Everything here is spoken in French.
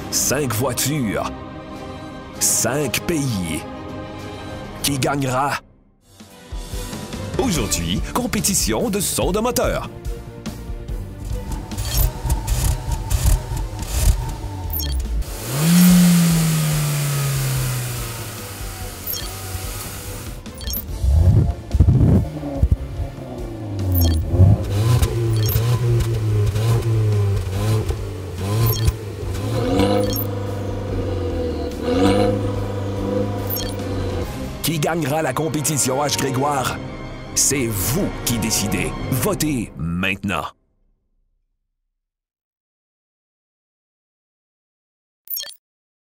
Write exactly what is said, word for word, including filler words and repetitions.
Cinq voitures. Cinq pays. Qui gagnera? Aujourd'hui, compétition de son de moteur. Qui gagnera la compétition HGrégoire? C'est vous qui décidez. Votez maintenant.